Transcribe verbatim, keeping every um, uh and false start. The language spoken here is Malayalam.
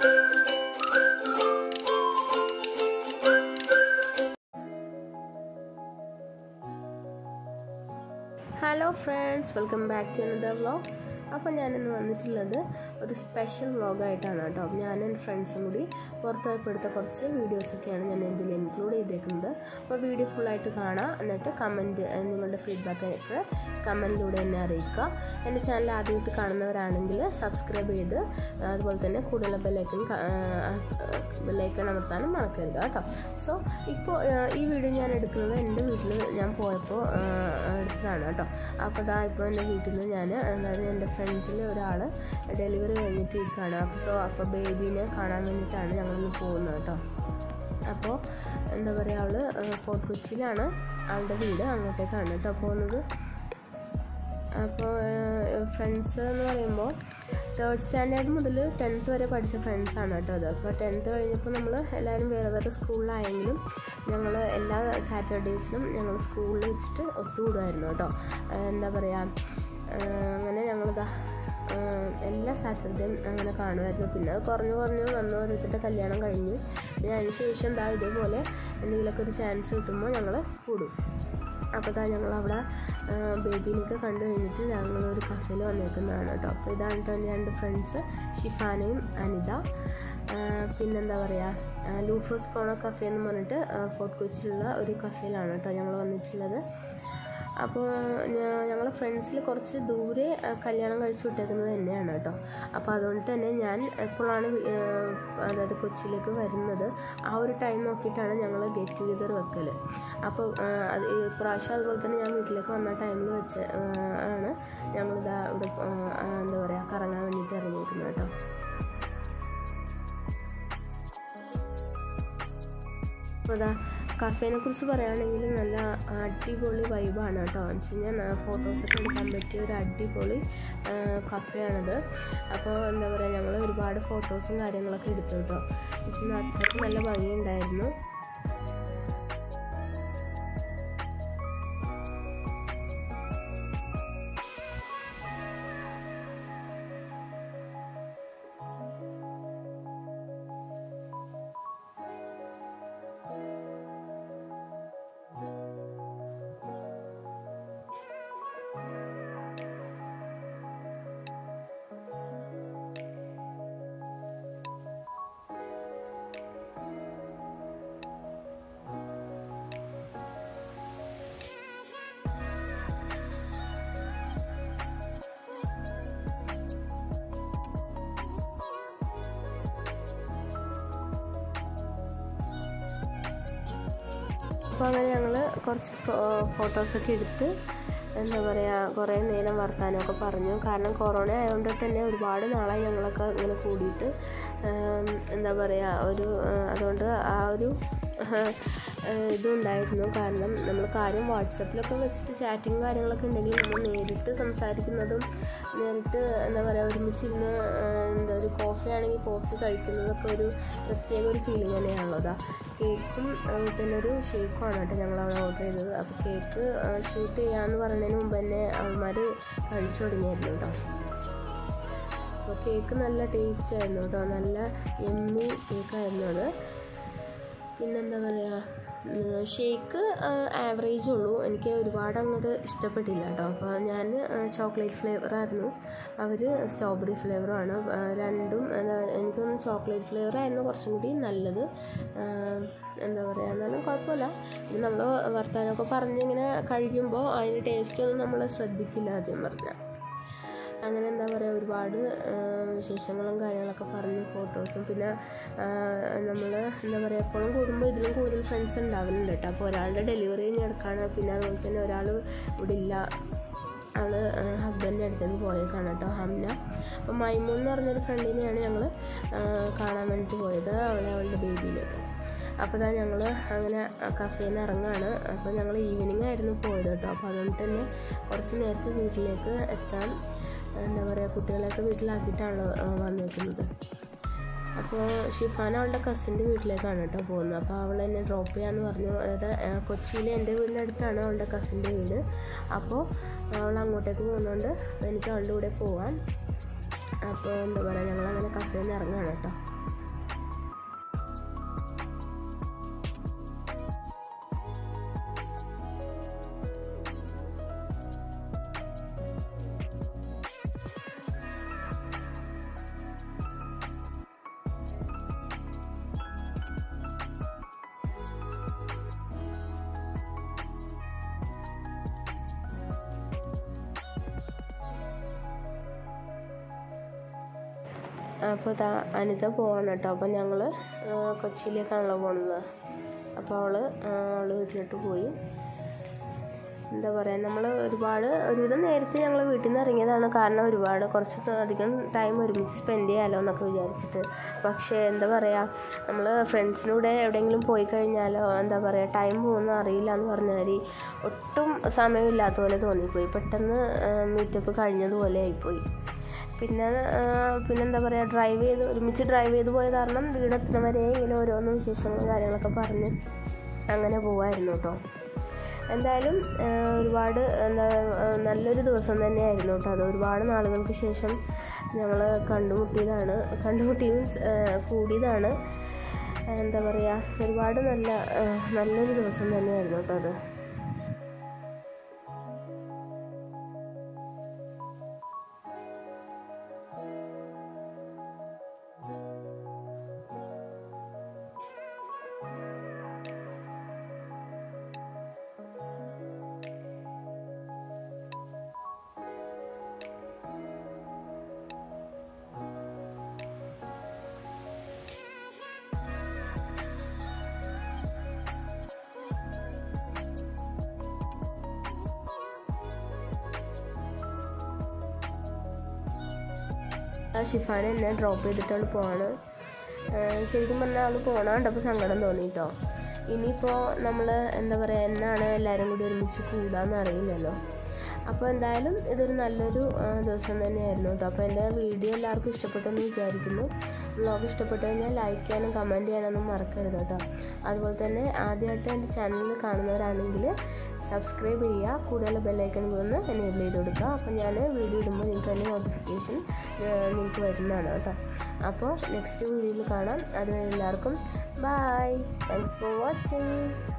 Hello friends, welcome back to another vlog. അപ്പോൾ ഞാനിന്ന് വന്നിട്ടുള്ളത് ഒരു സ്പെഷ്യൽ വ്ളോഗായിട്ടാണ് കേട്ടോ. ഞാൻ എൻ്റെ ഫ്രണ്ട്സും കൂടി പുറത്ത് പോയപ്പോൾ എടുത്ത കുറച്ച് വീഡിയോസൊക്കെയാണ് ഞാൻ ഇതിൽ ഇൻക്ലൂഡ് ചെയ്തേക്കുന്നത്. അപ്പോൾ വീഡിയോ ഫുള്ളായിട്ട് കാണാം, എന്നിട്ട് കമൻറ്റ് നിങ്ങളുടെ ഫീഡ്ബാക്കൊക്കെ കമൻറ്റിലൂടെ എന്നെ അറിയിക്കുക. എൻ്റെ ചാനൽ ആദ്യമായിട്ട് കാണുന്നവരാണെങ്കിൽ സബ്സ്ക്രൈബ് ചെയ്ത് അതുപോലെ തന്നെ കൂടുതൽ ബെല്ലൈക്കൺ ബെല്ലൈക്കൺ അമർത്താനും മറക്കരുത് കേട്ടോ. സോ ഇപ്പോൾ ഈ വീഡിയോ ഞാൻ എടുക്കുന്നത് എൻ്റെ വീട്ടിൽ ഞാൻ പോയപ്പോൾ എടുത്തതാണ് കേട്ടോ. അപ്പോൾ അതാ ഇപ്പോൾ എൻ്റെ വീട്ടിൽ നിന്ന് ഞാൻ അതായത് എൻ്റെ ഫ്രണ്ട്സിൽ ഒരാൾ ഡെലിവറി കഴിഞ്ഞിട്ട് ഇരിക്കുകയാണ്. സോ അപ്പോൾ ബേബീനെ കാണാൻ വേണ്ടിയിട്ടാണ് ഞങ്ങളിന്ന് പോകുന്നത് കേട്ടോ. അപ്പോൾ എന്താ പറയുക, അവൾ ഫോർട്ട് കൊച്ചിയിലാണ് അവളുടെ വീട്, അങ്ങോട്ടേക്കാണ് കേട്ടോ പോകുന്നത്. അപ്പോൾ ഫ്രണ്ട്സ് എന്ന് പറയുമ്പോൾ തേർഡ് സ്റ്റാൻഡേർഡ് മുതൽ ടെൻത്ത് വരെ പഠിച്ച ഫ്രണ്ട്സാണ് കേട്ടോ അത്. അപ്പോൾ ടെൻത്ത് കഴിഞ്ഞപ്പോൾ നമ്മൾ എല്ലാവരും വേറെ വേറെ സ്കൂളിലായെങ്കിലും ഞങ്ങൾ എല്ലാ സാറ്റർഡേയ്സിലും ഞങ്ങൾ സ്കൂളിൽ വെച്ചിട്ട് ഒത്തുകൂടുമായിരുന്നു കേട്ടോ. എന്താ പറയുക, അങ്ങനെ ഞങ്ങളിതാ എല്ലാ സാറ്റർഡേയും അങ്ങനെ കാണുമായിരുന്നു. പിന്നെ അത് കുറഞ്ഞു കുറഞ്ഞു വന്നു, ഓരോരുത്തരുടെ കല്യാണം കഴിഞ്ഞു. പിന്നെ അതിന് ശേഷം എന്താ ഇതേപോലെ എന്തെങ്കിലുമൊക്കെ ഒരു ചാൻസ് കിട്ടുമ്പോൾ ഞങ്ങൾ കൂടും. അപ്പോൾ ഇതാ ഞങ്ങളവിടെ ബേബീനെയൊക്കെ കണ്ടു കഴിഞ്ഞിട്ട് ഞങ്ങളൊരു കഫേയിൽ വന്നേക്കുന്നതാണ് കേട്ടോ. അപ്പോൾ ഇതാണ് കേട്ടോ എൻ്റെ രണ്ട് ഫ്രണ്ട്സ്, ഷിഫാനയും അനിത. പിന്നെന്താ പറയുക, ലൂഫേഴ്സ് കോണ കഫേ എന്ന് പറഞ്ഞിട്ട് ഫോർട്ട് കൊച്ചിയിലുള്ള ഒരു കഫേയിലാണ് കേട്ടോ ഞങ്ങൾ വന്നിട്ടുള്ളത്. അപ്പോൾ ഞങ്ങൾ ഫ്രണ്ട്സിൽ കുറച്ച് ദൂരെ കല്യാണം കഴിച്ച് വിട്ടേക്കുന്നത് തന്നെയാണ് കേട്ടോ. അപ്പോൾ അതുകൊണ്ട് തന്നെ ഞാൻ എപ്പോഴാണ് അതായത് കൊച്ചിയിലേക്ക് വരുന്നത് ആ ഒരു ടൈം നോക്കിയിട്ടാണ് ഞങ്ങൾ ഗെറ്റ് ടുഗെദർ വെക്കൽ. അപ്പോൾ അത് ഇപ്രാവശ്യം അതുപോലെ തന്നെ ഞാൻ വീട്ടിലേക്ക് വന്ന ടൈമിൽ വെച്ച് ആണ് ഞങ്ങളിതാ ഇവിടെ എന്താ പറയുക കറങ്ങാൻ വേണ്ടിയിട്ട് ഇറങ്ങിയിരിക്കുന്നത് കേട്ടോ. അപ്പോൾ അതാ കഫേനെ കുറിച്ച് പറയുകയാണെങ്കിൽ നല്ല അടിപൊളി വൈബാണ് കേട്ടോ. എന്ന് വെച്ച് കഴിഞ്ഞാൽ ഫോട്ടോസൊക്കെ എടുക്കാൻ പറ്റിയ ഒരു അടിപൊളി കഫേയാണത്. അപ്പോൾ എന്താ പറയുക, ഞങ്ങൾ ഒരുപാട് ഫോട്ടോസും കാര്യങ്ങളൊക്കെ എടുത്തു കേട്ടോ. എന്ന് വെച്ച് കഴിഞ്ഞാൽ അത്രയ്ക്ക് നല്ല ഭംഗിയുണ്ടായിരുന്നു. അപ്പോൾ അങ്ങനെ ഞങ്ങൾ കുറച്ച് ഫോട്ടോസൊക്കെ എടുത്ത് എന്താ പറയുക കുറേ നേരം വർത്താനമൊക്കെ പറഞ്ഞു. കാരണം കൊറോണ ആയതുകൊണ്ട് തന്നെ ഒരുപാട് നാളായി ഞങ്ങളൊക്കെ ഇങ്ങനെ കൂടിയിട്ട് എന്താ പറയുക ഒരു അതുകൊണ്ട് ആ ഒരു ഇതുണ്ടായിരുന്നു. കാരണം നമ്മൾ കാര്യം വാട്സപ്പിലൊക്കെ വെച്ചിട്ട് ചാറ്റിങ് കാര്യങ്ങളൊക്കെ ഉണ്ടെങ്കിൽ നമ്മൾ നേരിട്ട് സംസാരിക്കുന്നതും നേരിട്ട് എന്താ പറയുക ഒരുമിച്ചിരുന്ന് എന്താ ഒരു കോഫി ആണെങ്കിൽ കോഫി കഴിക്കുന്നതൊക്കെ ഒരു പ്രത്യേക ഒരു ഫീലിംഗ് തന്നെയാണുള്ളതാ. കേക്കും പിന്നെ ഒരു ഷേക്കുമാണ് കേട്ടോ ഞങ്ങളവിടെ ഓർഡർ ചെയ്തത്. അപ്പോൾ കേക്ക് ഷൂട്ട് ചെയ്യാമെന്ന് പറയുന്നതിന് മുമ്പ് തന്നെ അവന്മാർ കഴിച്ചു തുടങ്ങിയായിരുന്നു കേട്ടോ. അപ്പോൾ കേക്ക് നല്ല ടേസ്റ്റ് ആയിരുന്നു കേട്ടോ, നല്ല എമ്മി കേക്കായിരുന്നു അത്. പിന്നെന്താ പറയുക, ഷേക്ക് ആവറേജ് ഉള്ളൂ, എനിക്ക് ഒരുപാട് അങ്ങോട്ട് ഇഷ്ടപ്പെട്ടില്ല കേട്ടോ. അപ്പോൾ ഞാൻ ചോക്ലേറ്റ് ഫ്ലേവറായിരുന്നു, അവർ സ്ട്രോബെറി ഫ്ലേവറുമാണ്. രണ്ടും എനിക്കൊന്ന് ചോക്ലേറ്റ് ഫ്ലേവറായിരുന്നു കുറച്ചും കൂടി നല്ലത്. എന്താ പറയുക, എന്നാലും കുഴപ്പമില്ല. പിന്നെ നമ്മൾ വർത്താനമൊക്കെ പറഞ്ഞിങ്ങനെ കഴിക്കുമ്പോൾ അതിൻ്റെ ടേസ്റ്റൊന്നും നമ്മൾ ശ്രദ്ധിക്കില്ല ആദ്യം പറഞ്ഞാൽ. അങ്ങനെ എന്താ പറയുക ഒരുപാട് വിശേഷങ്ങളും കാര്യങ്ങളൊക്കെ പറഞ്ഞു, ഫോട്ടോസും. പിന്നെ നമ്മൾ എന്താ പറയുക എപ്പോഴും കൂടുമ്പോൾ ഇതിലും കൂടുതൽ ഫ്രണ്ട്സ് ഉണ്ടാവുന്നുണ്ട് കേട്ടോ. അപ്പോൾ ഒരാളുടെ ഡെലിവറി കഴിഞ്ഞ് എടുക്കുകയാണ്. പിന്നെ അതുപോലെ തന്നെ ഒരാൾ ഇവിടെ ഇല്ല, അവൾ ഹസ്ബൻഡിൻ്റെ അടുത്തേക്ക് പോയേക്കാണ് കേട്ടോ, ഹംന. അപ്പോൾ മൈമൂൺ എന്ന് പറഞ്ഞൊരു ഫ്രണ്ടിനെയാണ് ഞങ്ങൾ കാണാൻ വേണ്ടിയിട്ട് പോയത്, അവളെ അവളുടെ ബേബിയിലേക്ക്. അപ്പോൾ ഇതാ ഞങ്ങൾ അങ്ങനെ കഫേയിൽ നിന്ന് ഇറങ്ങുകയാണ്. അപ്പോൾ ഞങ്ങൾ ഈവനിങ് ആയിരുന്നു പോയത് കേട്ടോ. അപ്പോൾ അതുകൊണ്ട് തന്നെ കുറച്ച് നേരത്തെ വീട്ടിലേക്ക് എത്താൻ എന്താ പറയുക കുട്ടികളെയൊക്കെ വീട്ടിലാക്കിയിട്ടാണ് വന്നിരിക്കുന്നത്. അപ്പോൾ ഷിഫാന അവളുടെ കസിൻ്റെ വീട്ടിലേക്കാണ് കേട്ടോ പോകുന്നത്. അപ്പോൾ അവൾ എന്നെ ഡ്രോപ്പ് ചെയ്യാമെന്ന് പറഞ്ഞു. അതായത് കൊച്ചിയിലെ എൻ്റെ വീടിൻ്റെ അടുത്താണ് അവളുടെ കസിൻ്റെ വീട്. അപ്പോൾ അവൾ അങ്ങോട്ടേക്ക് പോകുന്നതുകൊണ്ട് എനിക്ക് അവളുടെ കൂടെ പോകാം. അപ്പോൾ എന്താ പറയുക ഞങ്ങളങ്ങനെ കഫേയിൽ നിന്ന് ഇറങ്ങുകയാണ് കേട്ടോ. അപ്പോൾ അനിത പോവാണ് കേട്ടോ. അപ്പോൾ ഞങ്ങൾ കൊച്ചിയിലേക്കാണല്ലോ പോകുന്നത്. അപ്പോൾ അവൾ അവൾ വീട്ടിലോട്ട് പോയി. എന്താ പറയുക, നമ്മൾ ഒരുപാട് ഒരുവിധം നേരത്തെ ഞങ്ങൾ വീട്ടിൽ നിന്ന് ഇറങ്ങിയതാണ്. കാരണം ഒരുപാട് കുറച്ച് അധികം ടൈം ഒരുമിച്ച് സ്പെൻഡ് ചെയ്യാമല്ലോ എന്നൊക്കെ വിചാരിച്ചിട്ട്. പക്ഷേ എന്താ പറയുക, നമ്മൾ ഫ്രണ്ട്സിനൂടെ എവിടെയെങ്കിലും പോയി കഴിഞ്ഞാലോ എന്താ പറയുക, ടൈം പോകുന്ന അറിയില്ല എന്ന് പറഞ്ഞാൽ ഒട്ടും സമയമില്ലാത്ത പോലെ തോന്നിപ്പോയി. പെട്ടെന്ന് മീറ്റപ്പ് കഴിഞ്ഞതുപോലെ ആയിപ്പോയി. പിന്നെ പിന്നെന്താ പറയുക, ഡ്രൈവ് ചെയ്ത് ഒരുമിച്ച് ഡ്രൈവ് ചെയ്ത് പോയ കാരണം വീടെത്തുന്ന വരെ ഇങ്ങനെ ഓരോന്നും വിശേഷങ്ങളും കാര്യങ്ങളൊക്കെ പറഞ്ഞ് അങ്ങനെ പോവായിരുന്നു കേട്ടോ. എന്തായാലും ഒരുപാട് എന്താ നല്ലൊരു ദിവസം തന്നെയായിരുന്നു കേട്ടോ. അത് ഒരുപാട് നാളുകൾക്ക് ശേഷം ഞങ്ങൾ കണ്ടുമുട്ടിയതാണ്. കണ്ടുമുട്ടി മീൻസ് കൂടിയതാണ്. എന്താ പറയുക, ഒരുപാട് നല്ല നല്ലൊരു ദിവസം തന്നെയായിരുന്നു കേട്ടോ അത്. ഷിഫാൻ എന്നെ ഡ്രോപ്പ് ചെയ്തിട്ടാണ് പോവാണ്. ശരിക്കും പറഞ്ഞാൽ അവൾ പോകണ അപ്പോൾ സങ്കടം തോന്നി കേട്ടോ. ഇനിയിപ്പോൾ നമ്മൾ എന്താ പറയുക, എന്നാണ് എല്ലാവരും കൂടി ഒരുമിച്ച് കൂടാമെന്ന് അറിയില്ലല്ലോ. അപ്പോൾ എന്തായാലും ഇതൊരു നല്ലൊരു ദിവസം തന്നെയായിരുന്നു കേട്ടോ. അപ്പോൾ എൻ്റെ വീഡിയോ എല്ലാവർക്കും ഇഷ്ടപ്പെട്ടെന്ന് വിചാരിക്കുന്നു. വ്ളോഗ് ഇഷ്ടപ്പെട്ട് കഴിഞ്ഞാൽ ലൈക്ക് ചെയ്യാനും കമൻറ്റ് ചെയ്യാനൊന്നും മറക്കരുത് കേട്ടോ. അതുപോലെ തന്നെ ആദ്യമായിട്ട് എൻ്റെ ചാനൽ കാണുന്നവരാണെങ്കിൽ സബ്സ്ക്രൈബ് ചെയ്യുക, കൂടുതൽ ബെല്ലൈക്കൺ ഒന്ന് എനേബിൾ ചെയ്ത് കൊടുക്കുക. അപ്പോൾ ഞാൻ വീഡിയോ ഇടുമ്പോൾ നിങ്ങൾക്ക് തന്നെ നോട്ടിഫിക്കേഷൻ നിങ്ങൾക്ക് വരുന്നതാണ് കേട്ടോ. അപ്പോൾ നെക്സ്റ്റ് വീഡിയോയിൽ കാണാം. അത് എല്ലാവർക്കും ബൈ. Thanks for watching.